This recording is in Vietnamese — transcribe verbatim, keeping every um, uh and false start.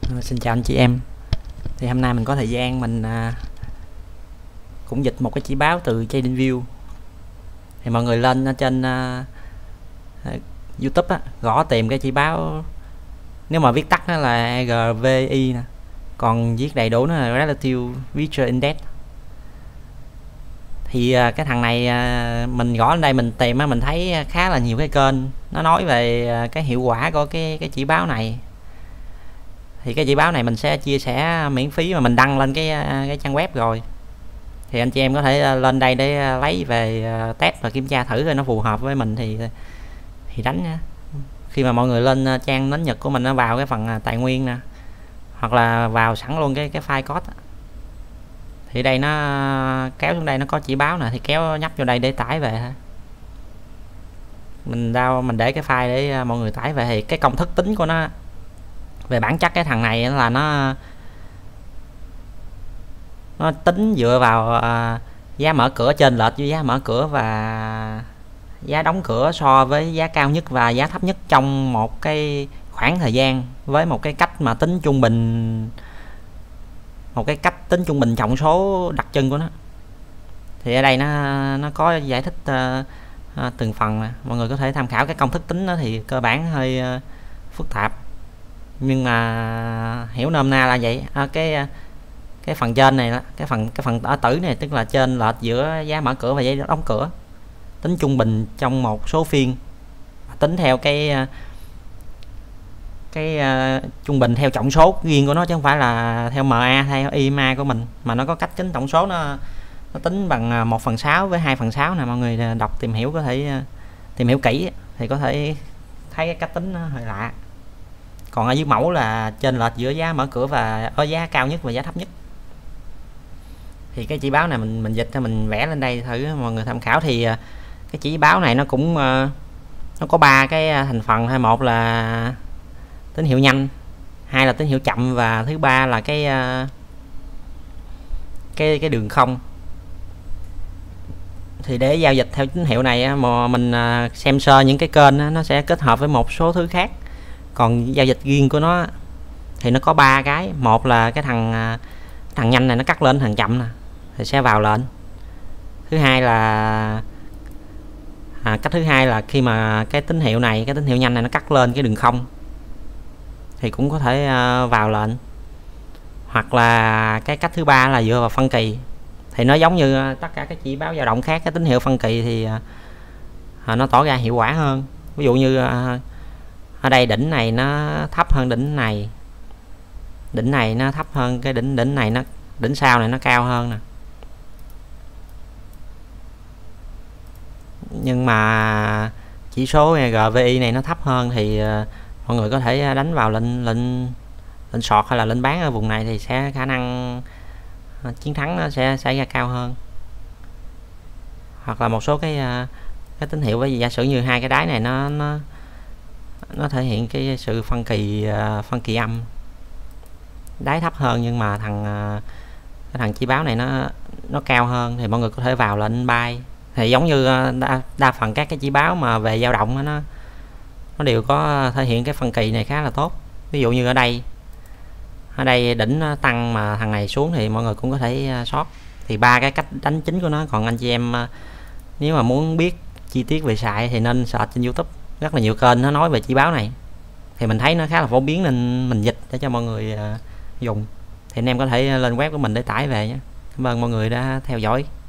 Ờ, Xin chào anh chị em. Thì hôm nay mình có thời gian mình à, cũng dịch một cái chỉ báo từ TradingView. Thì mọi người lên ở trên à, à, YouTube á, gõ tìm cái chỉ báo, nếu mà viết tắt nó là rờ vê i nè, còn viết đầy đủ nó là Relative Feature Index. Thì à, cái thằng này à, mình gõ lên đây mình tìm á, mình thấy khá là nhiều cái kênh nó nói về à, cái hiệu quả của cái cái chỉ báo này. Thì cái chỉ báo này mình sẽ chia sẻ miễn phí mà mình đăng lên cái cái trang web rồi, thì anh chị em có thể lên đây để lấy về test và kiểm tra thử coi nó phù hợp với mình thì thì đánh nha. Khi mà mọi người lên trang nến Nhật của mình, nó vào cái phần tài nguyên nè, hoặc là vào sẵn luôn cái cái file code, thì đây nó kéo xuống đây nó có chỉ báo nè, thì kéo nhấp vô đây để tải về ha. Mình đao mình để cái file để mọi người tải về. Thì cái công thức tính của nó về bản chất, cái thằng này là nó nó tính dựa vào uh, giá mở cửa trên lệch với giá mở cửa và giá đóng cửa so với giá cao nhất và giá thấp nhất trong một cái khoảng thời gian, với một cái cách mà tính trung bình, một cái cách tính trung bình trọng số đặc trưng của nó. Thì ở đây nó nó có giải thích uh, uh, từng phần nè, mọi người có thể tham khảo. Cái công thức tính đó thì cơ bản hơi uh, phức tạp, nhưng mà hiểu nôm na là vậy. À, cái cái phần trên này, cái phần cái phần ở tử này, tức là trên lệch giữa giá mở cửa và giá đóng cửa, tính trung bình trong một số phiên, tính theo cái cái uh, trung bình theo trọng số riêng của nó, chứ không phải là theo em a, theo i em a của mình, mà nó có cách tính tổng số. Nó nó tính bằng một phần sáu với hai phần sáu nè. Mọi người đọc tìm hiểu có thể tìm hiểu kỹ thì có thể thấy cái cách tính nó hơi lạ. Còn ở dưới mẫu là trên lệch giữa giá mở cửa và ở giá cao nhất và giá thấp nhất. Thì cái chỉ báo này mình mình dịch ra, mình vẽ lên đây thử mọi người tham khảo. Thì cái chỉ báo này nó cũng nó có ba cái thành phần thôi. Một là tín hiệu nhanh, hai là tín hiệu chậm, và thứ ba là cái cái cái đường không. Thì để giao dịch theo tín hiệu này mà mình xem sơ những cái kênh nó sẽ kết hợp với một số thứ khác. Còn giao dịch riêng của nó thì nó có ba cái. Một là cái thằng thằng nhanh này nó cắt lên, thằng chậm nè thì sẽ vào lệnh. Thứ hai là à, cách thứ hai là khi mà cái tín hiệu này, cái tín hiệu nhanh này nó cắt lên cái đường không thì cũng có thể uh, vào lệnh. Hoặc là cái cách thứ ba là dựa vào phân kỳ. Thì nó giống như uh, tất cả các chỉ báo dao động khác, cái tín hiệu phân kỳ thì uh, nó tỏ ra hiệu quả hơn. Ví dụ như uh, ở đây đỉnh này nó thấp hơn đỉnh này, đỉnh này nó thấp hơn cái đỉnh đỉnh này, nó đỉnh sau này nó cao hơn nè. Nhưng mà chỉ số rờ vê i này nó thấp hơn thì uh, mọi người có thể đánh vào lệnh lệnh lệnh short hay là lệnh bán ở vùng này, thì sẽ khả năng uh, chiến thắng nó sẽ xảy ra cao hơn. Hoặc là một số cái uh, cái tín hiệu, với giả sử như hai cái đáy này nó nó nó thể hiện cái sự phân kỳ uh, phân kỳ âm, đáy thấp hơn nhưng mà thằng uh, cái thằng chỉ báo này nó nó cao hơn, thì mọi người có thể vào lệnh buy. Thì giống như uh, đa, đa phần các cái chỉ báo mà về dao động đó, nó nó đều có thể hiện cái phân kỳ này khá là tốt. Ví dụ như ở đây ở đây đỉnh nó tăng mà thằng này xuống thì mọi người cũng có thể uh, short. Thì ba cái cách đánh chính của nó. Còn anh chị em uh, nếu mà muốn biết chi tiết về xài thì nên search trên YouTube, rất là nhiều kênh nó nói về chỉ báo này, thì mình thấy nó khá là phổ biến nên mình dịch để cho mọi người uh, dùng. Thì anh em có thể lên web của mình để tải về nhé. Cảm ơn mọi người đã theo dõi.